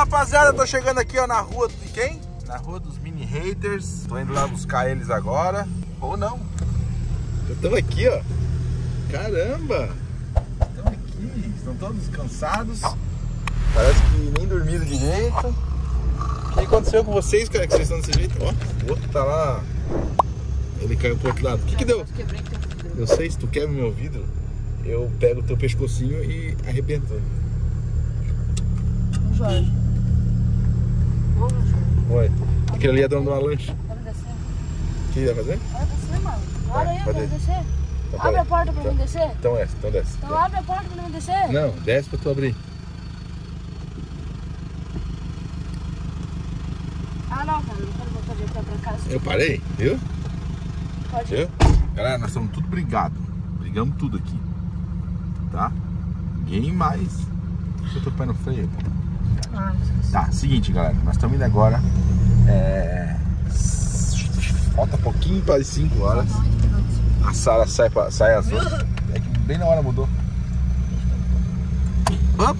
rapaziada, tô chegando aqui, ó, na rua de quem? Na rua dos mini haters. Tô indo lá buscar eles agora. Ou não. Estão aqui, ó. Caramba. Estão aqui. Estão todos cansados. Parece que nem dormiram direito. O que aconteceu com vocês, cara, que vocês estão desse jeito? Ó, o outro tá lá. Ele caiu pro outro lado. O que deu? Eu sei, se tu quebra meu vidro, eu pego o teu pescocinho e arrebento. Jorge. Ô, Jorge. Oi. Aquele ali é dono de uma lancha. Quero descer. O que vai fazer? Vai descer, mano. Olha aí, eu pode quero ir. descer. Então, Abre peraí. a porta pra mim descer. Então desce, então desce. Então abre a porta pra mim descer. Não, desce pra tu abrir. Ah, não, cara. Eu não quero voltar de pé pra casa. Eu parei, viu? Pode ir. Viu? Galera, nós estamos tudo brigados. Brigamos tudo aqui. Tá? Ninguém mais. Deixa eu tô pé no freio. Ah, esqueci. Tá, seguinte, galera. Nós estamos indo agora. Falta pouquinho para as 5 horas. A Sara sai às 8. É que bem na hora mudou. Hã?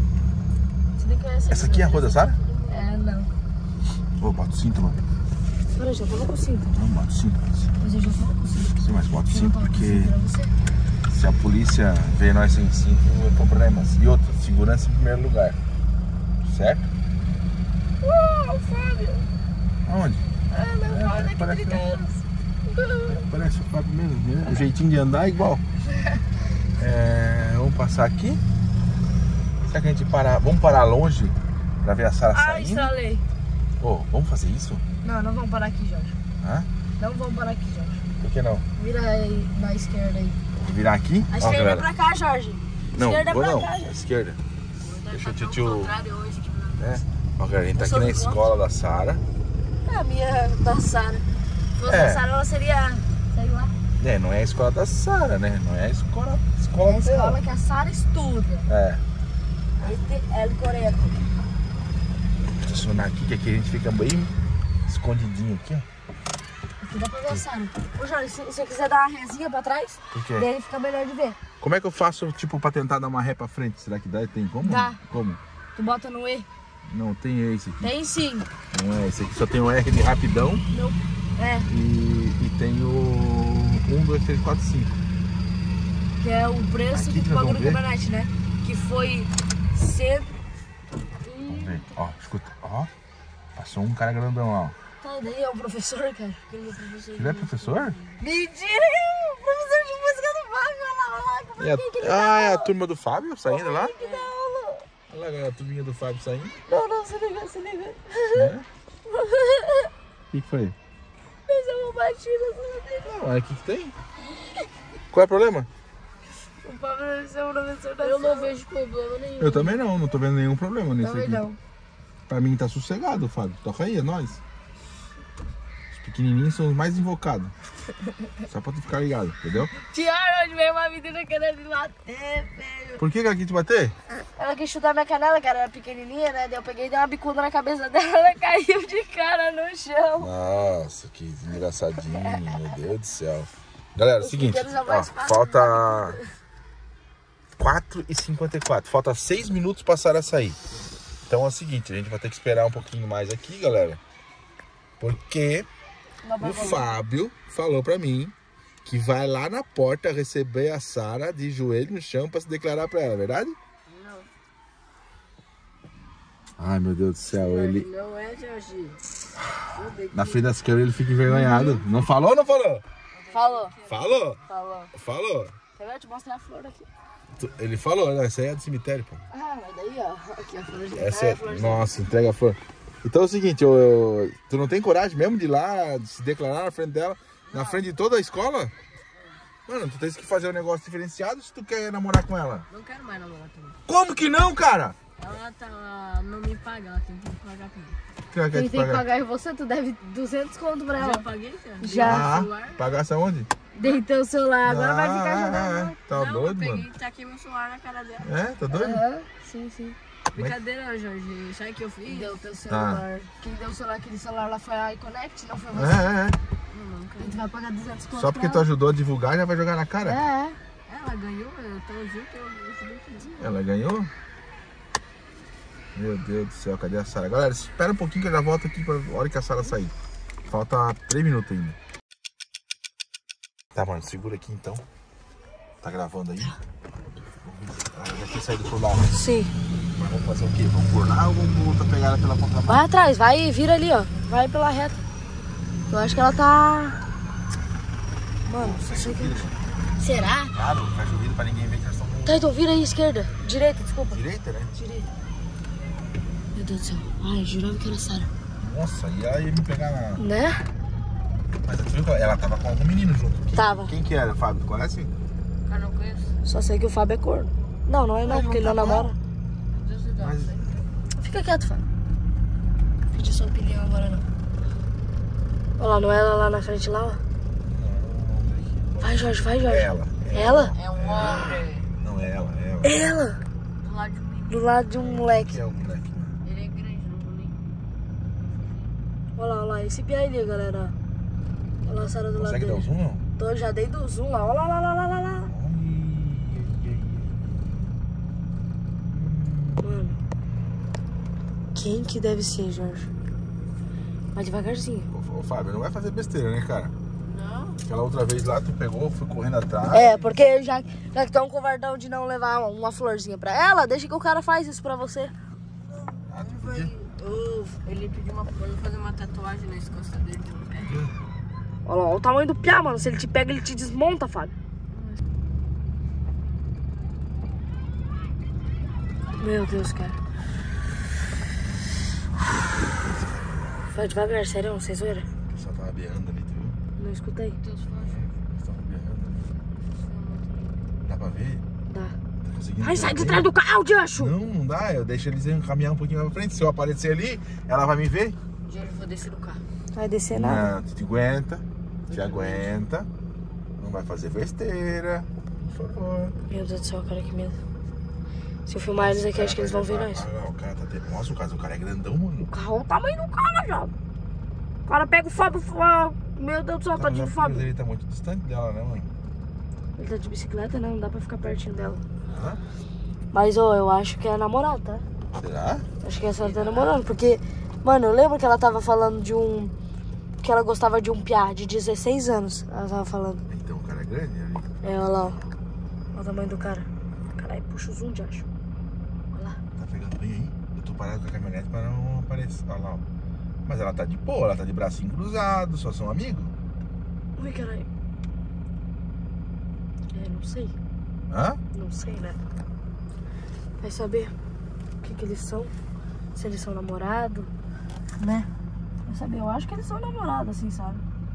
Essa aqui é a rua da Sara? É, não. Ô, bota o cinto, mano. Pera, já falou com o cinto. Não, bota o cinto. Mas eu já falo com o cinto. Sim, mas bota o Eu cinto falo com o porque cinto pra você. se a polícia vê nós sem cinto, é problemas. E outra, segurança em primeiro lugar. Certo? Uau, Fábio. Aonde? Ah, não, olha que parece- 30 anos. Parece o Fábio mesmo, né? O jeitinho de andar é igual. Vamos passar aqui. Será que a gente parar? Vamos parar longe pra ver a Sara Ah, saindo? instalei. Ô, vamos fazer isso? Não, não vamos parar aqui, Jorge. Hã? Não vamos parar aqui, Jorge. Por que não? Vira aí na esquerda aí. Vou virar aqui? A Ó, esquerda é galera. pra cá, Jorge. Não, Esquerda vou pra não. cá, A Jorge. esquerda. Deixa o tio. Hoje, Ó, galera, a gente tá aqui na escola da Sara. a minha da Sara. Se fosse É. a Sara, ela seria, sei lá. Não é a escola da Sara, né? Não é a escola É a escola dela. que a Sara estuda. É. El Coreto. Vou estacionar aqui, que aqui a gente fica bem escondidinho aqui, ó. Aqui dá pra ver a Sara. Ô, Jorge, se você quiser dar uma resinha pra trás, Por quê? daí fica melhor de ver. Como é que eu faço, tipo, pra tentar dar uma ré pra frente? Será que dá? Tem como? Dá. Como? Tu bota no E. Não, tem esse aqui. Tem sim. Não é esse aqui. Só tem o R de rapidão Não. É, e tem o 1, 2, 3, 4, 5. que é o preço Aqui que que tu nós pagou no vamos ver. caminhonete, né? Que foi 100. Vamos ver. Ó, escuta. Ó, passou um cara grandão lá, ó. Tá, daí é o professor, cara. Aquele professor. Ele é professor? Mentira! O professor de música do Fábio, olha lá, como É é que ele é a turma do Fábio saindo lá? que dá aula? Olha lá, galera, a turminha do Fábio saindo. Não, se liga, se liga. É? O que foi? Fez uma batida no Não, aí o que tem? Qual é o problema? O Fábio deve ser o professor da Eu não vejo problema nenhum. Eu também não tô vendo nenhum problema nisso Também aqui. não. Pra mim tá sossegado, Fábio. Toca aí, é nóis. Os pequenininhos são os mais invocados. Só pra tu ficar ligado, entendeu? Tiago, hoje veio uma menina querendo me bater, velho. Por que ela quis te bater? Ela quis chutar minha canela, cara, era pequenininha, né? Daí eu peguei e dei uma bicuda na cabeça dela, ela caiu de cara no chão. Nossa, que engraçadinho, meu Deus do céu. Galera, Os seguinte, pequenos é ó, mais fácil, falta 4h54, falta 6 minutos pra Sara sair. Então é o seguinte, a gente vai ter que esperar um pouquinho mais aqui, galera. Porque o Fábio falou pra mim que vai lá na porta receber a Sara de joelho no chão pra se declarar pra ela, verdade? Não. Ai, meu Deus do céu, ele... Não é, Jorge. Na frente das câmeras ele fica envergonhado. Não falou ou não falou? Falou. Falou? Falou. Falou. Eu vou te mostrar a flor aqui. Ele falou, né? Essa aí é do cemitério, pô. Ah, mas daí, ó. Aqui a flor de Essa é... Nossa, entrega a flor. Então é o seguinte, tu não tem coragem mesmo de ir lá, de se declarar na frente dela, na frente de toda a escola? Mano, tu tens que fazer um negócio diferenciado se tu quer namorar com ela. Não quero mais namorar também. Como que não, cara? Ela tá não me paga, ela tem que pagar pra mim. Que ela quer Quem te tem que pagar? pagar é você, tu deve 200 conto pra ela. Já paguei, cara. Já. Ah, pagasse aonde? Dei teu celular, agora vai ficar jogando. Tá Não, eu doido, peguei mano? e taquei meu celular na cara dela. É, tá doido? Aham, sim, sim. Brincadeira, Jorge. Sabe o que eu fiz? Deu teu celular. Quem deu o celular, aquele celular lá foi a iConnect, não foi você. É. Não, cara. A gente vai pagar 200 conto Só porque pra tu ajudou a divulgar, já vai jogar na cara? ela. Ela ganhou, eu tô junto, eu ajudei tudo. Ela ganhou? Meu Deus do céu, cadê a Sara? Galera, espera um pouquinho que eu já volto aqui pra hora que a Sara sair. Falta 3 minutos ainda. Tá, mano, segura aqui então. Tá gravando aí? Ela já tinha saído por lá, né? Sim. Mas vamos fazer o quê? Vamos por lá ou vamos pegar ela pela contramão? Vai atrás, vai, vira ali, ó. Vai pela reta. Eu acho que ela tá... Mano, não sei o que... Será? Claro, faz ouvido pra ninguém ver que elas estão... Tá, então vira aí, esquerda. Direita, desculpa. Direita, né? Direita. Meu Deus do céu. Ai, jurava que era a Sara. Nossa, e aí me pegar na... Né? Mas tu viu que ela tava com algum menino junto? Tava. Quem que era, Fábio? Tu conhece? Eu não conheço. Só sei que o Fábio é corno. Não, não é não, porque ele não namora. Meu Deus do céu. Mas... Fica quieto, Fábio. Não pedi sua opinião agora, não. Olha lá, não é ela lá na frente, lá, ó. Vai, Jorge, vai, Jorge. Ela. Ela? É um homem. Não é ela, é ela. Ela! Do lado de um menino. Do lado de um moleque. Que é o moleque, mano. Ele é grande, não vou nem. Olha lá, esse pia ali, galera. Olha lá a Sara do lado Consegue dar dele. o zoom, não? Tô, já dei do zoom lá. Olha lá, lá, lá, lá, lá. Mano. Quem que deve ser, Jorge? Vai devagarzinho. Ô, Fábio, não vai fazer besteira, né, cara? Não. Aquela outra vez lá, tu pegou, foi correndo atrás. É, porque já que tá um covardão de não levar uma florzinha pra ela, deixa que o cara faz isso pra você. Ah, tu podia? Ele pediu pra fazer uma tatuagem nas costas dele de um pé. Olha lá, olha o tamanho do piá, mano. Se ele te pega, ele te desmonta, Fábio. Meu Deus, cara. Vai devagar, sério, não sei zoeira. O pessoal tava berrando ali, tu viu? Não escutei. Deus foge. Eles estavam berrando ali. Dá pra ver? Dá. Tá conseguindo Ai, ver sai de bem? trás do carro, Diacho! Não, não dá. Eu deixo eles caminhar um pouquinho mais pra frente. Se eu aparecer ali, ela vai me ver. Já vou descer do carro. Vai descer nada. Não, tu te aguenta. Te aguenta. Não vai fazer besteira. Por favor. Meu Deus do céu, cara, que medo. Se eu filmar eles aqui, acho que eles vão ver nós. O cara tá tendo... Nossa, o cara é grandão, mano. O carro, olha o tamanho do cara, já. O cara pega o Fábio. Meu Deus do céu, tadinho do Fábio. Mas ele tá muito distante dela, né, mãe? Ele tá de bicicleta, né? Não dá pra ficar pertinho dela. Hã? Mas, ó, eu acho que é namorado, tá? Será? Acho que a senhora tá namorando, porque... Mano, eu lembro que ela tava falando de um... Que ela gostava de um piá de 16 anos. Ela tava falando. Então o cara é grande ali. É, olha lá, ó. Olha o tamanho do cara. Caralho, puxa o zoom, de acho. Olha lá. Tá pegando bem aí? Eu tô parado com a caminhonete pra não aparecer. Olha lá, ó. Mas ela tá de boa, ela tá de bracinho cruzado, só são amigos. Ui, caralho. É, não sei. Hã? Não sei, né? Vai saber o que eles são. Se eles são namorados, né? Vai saber, eu acho que eles são namorados, assim, sabe?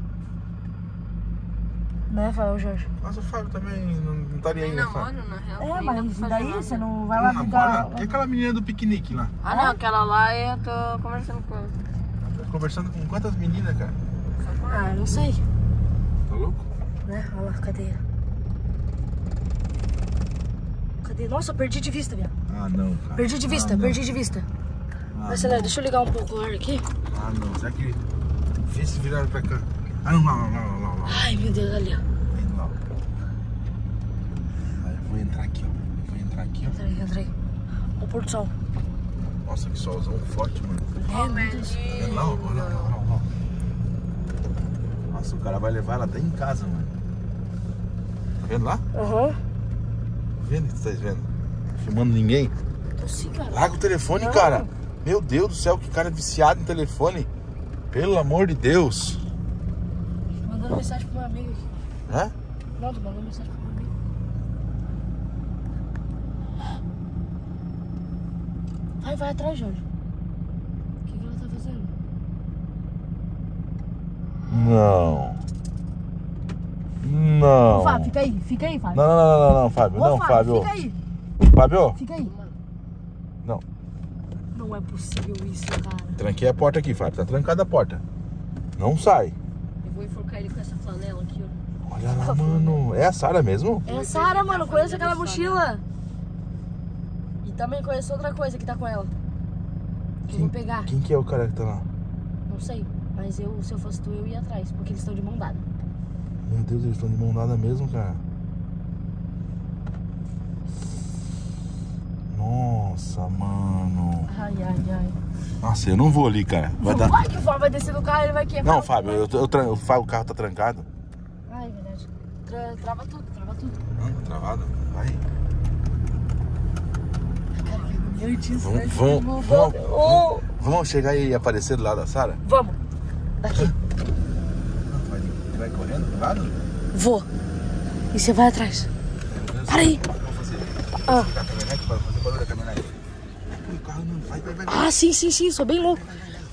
Né, Fael Jorge? Mas o Fábio também não estaria aí, Nem né, Fábio? namoro, na real. É, nem dá mas pra e fazer daí nada. você não vai lá Não brigar? namora? E aquela menina do piquenique lá? Ah, não, aquela lá eu tô conversando com ela. Tá conversando com quantas meninas, cara? Só com ela. Ah, não sei. Tá louco? Né? Olha lá, cadê? Cadê? Nossa, perdi de vista, minha. Ah, não, cara. Perdi de vista, Ah, não. perdi de vista. Ah, Acelera, deixa eu ligar um pouco o ar aqui. Ah, não. Será que... Vê se viraram pra cá. Ah, não, lá. Ai, meu Deus, ali, ó. Indo lá. Ah, eu vou entrar aqui, ó. Entra aí. Ó o Porto Sol. Nossa, que solzão forte, mano. É, meu Deus. Olha lá, olha lá. Nossa, o cara vai levar ela até em casa, mano. Tá vendo lá? Aham. Tá vendo? Você tá vendo? Filmando ninguém? Tô sim, cara. Larga o telefone, Não. cara. Meu Deus do céu, que cara viciado em telefone. Pelo amor de Deus. Tô mandando mensagem pro meu amigo aqui. Hã? Não, tô mandando mensagem pro meu amigo. Vai atrás, Jorge. O que ela tá fazendo? Não. Não. Ô, Fábio, fica aí, Fábio. Não, Fábio. Ô, Não, Fábio. Fica aí. Fábio. Fica aí. Não. Não é possível isso, cara. Tranquei a porta aqui, Fábio. Tá trancada a porta. Não sai. Eu vou enforcar ele com essa flanela aqui, ó. Olha lá, mano. É a Sara mesmo? É a Sara, mano. Conheço aquela mochila. E também conheço outra coisa que tá com ela. Que eu vou pegar. Quem que é o cara que tá lá? Não sei. Mas eu, se eu fosse tu, eu ia atrás. Porque eles estão de mão dada. Meu Deus, eles estão de mão dada mesmo, cara. Nossa, mano. Ai. ai. Nossa, eu não vou ali, cara. Vai dar... Vai que o Fábio vai descer do carro e ele vai quebrar. Não, Fábio, o carro tá trancado. Ai, verdade. Trava tudo, trava tudo. Não, tá travado. Vai. Cara, que agoniante isso, né? Vamos chegar e aparecer do lado da Sara? Vamos. Daqui. Ele vai correndo do lado? Vou. E você vai atrás. Para aí. Vamos fazer. Ah. A caminhonete para fazer barulho da caminhonete. O carro não vai. Ah, sim, sou bem louco.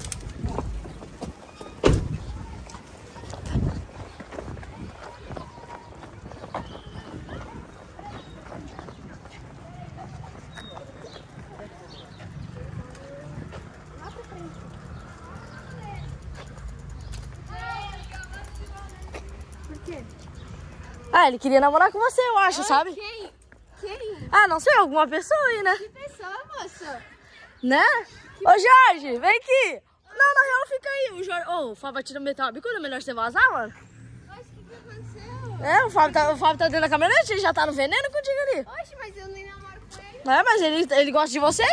Por quê? Ah, ele queria namorar com você, eu acho, sabe? Quem? Ah, não sei, alguma pessoa aí, né? Que pessoa, moça? Né? Ô, Jorge, vem aqui. Não, na real, fica aí. O Jorge... Ô, o Fábio vai te meter uma bicuda, melhor você vazar, mano. Oxe, o que aconteceu? É, o Fábio tá dentro da caminhonete, ele já tá no veneno contigo ali. Oxe, mas eu nem namoro com ele. Não é, mas ele gosta de você?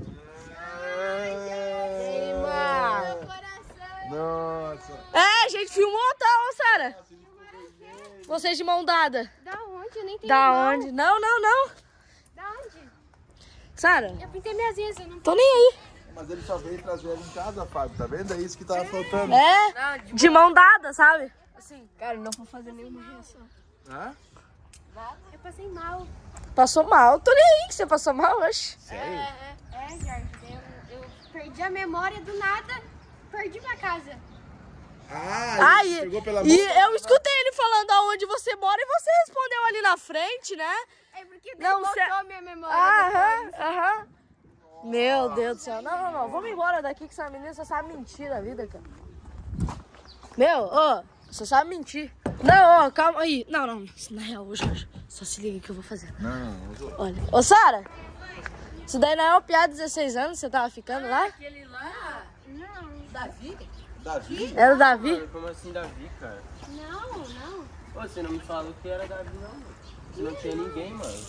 Ai, mano. meu coração. Nossa. É, a gente filmou, tá, ô, Sara? Vocês de mão dada. Da onde? Eu nem tenho Da mão. onde? Não. Da onde? Sara, Eu pintei minhas unhas, eu não... tô nem aí. Mas ele só veio trazer ela em casa, Fábio. Tá vendo? É isso que tava faltando. É, de mão dada, sabe? Assim, cara, eu não vou fazer nenhuma reação. Hã? Eu passei mal. Passou mal. Tô nem aí que você passou mal, oxe. Sério? Jorge, eu perdi a memória do nada, perdi minha casa. Ah, ele Aí, pegou pela e eu escutei ele falando aonde você mora e você respondeu ali na frente, né? É porque Não, voltou minha memória. Aham. Meu Deus do céu. Não. Vamos embora daqui que essa menina só sabe mentir da vida, cara. Meu, ô, você sabe mentir. Não, ó, calma aí. Não. Na real, ô, Jorge, só se liga que eu vou fazer. Não. Olha. Ô, Sara, isso daí não é o piá de 16 anos que você tava ficando lá? Aquele lá? Não. Davi? Era o Davi? Mano, como assim Davi, cara? Não. Ô, você não me falou que era Davi, não, mano. Você não tinha ninguém, mano.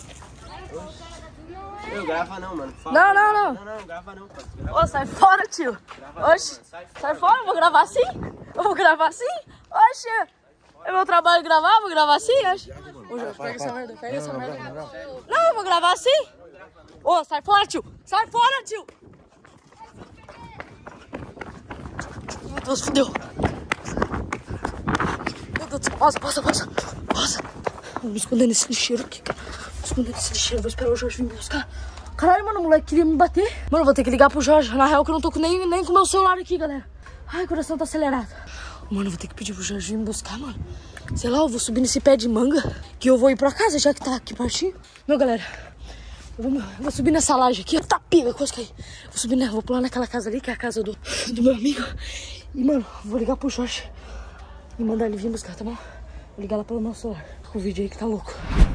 Eu grava não, mano. Não. Não, grava não, cara. Ô, sai fora, tio. Oxe, sai fora, eu vou gravar assim? Oxe, é meu trabalho gravar, vou gravar assim, oxe. Ô, Jorge, pega essa merda, Não, eu vou gravar assim. Ô, sai fora, tio. Meu Deus, fudeu. Meu Deus do céu, passa. Vou me esconder nesse lixeiro aqui, cara. Vou esperar o Jorge vir me buscar. Caralho, mano, o moleque queria me bater. Mano, eu vou ter que ligar pro Jorge. Na real que eu não tô nem com o meu celular aqui, galera. Ai, o coração tá acelerado. Mano, eu vou ter que pedir pro Jorge vir me buscar, mano. Sei lá, eu vou subir nesse pé de manga, que eu vou ir pra casa, já que tá aqui pertinho. Meu, galera, eu vou subir nessa laje aqui. Tá piga, quase caí. Vou subir, né? Vou pular naquela casa ali, que é a casa do meu amigo. E, mano, vou ligar pro Jorge e mandar ele vir buscar, tá bom? Vou ligar lá pelo meu celular. O vídeo aí que tá louco.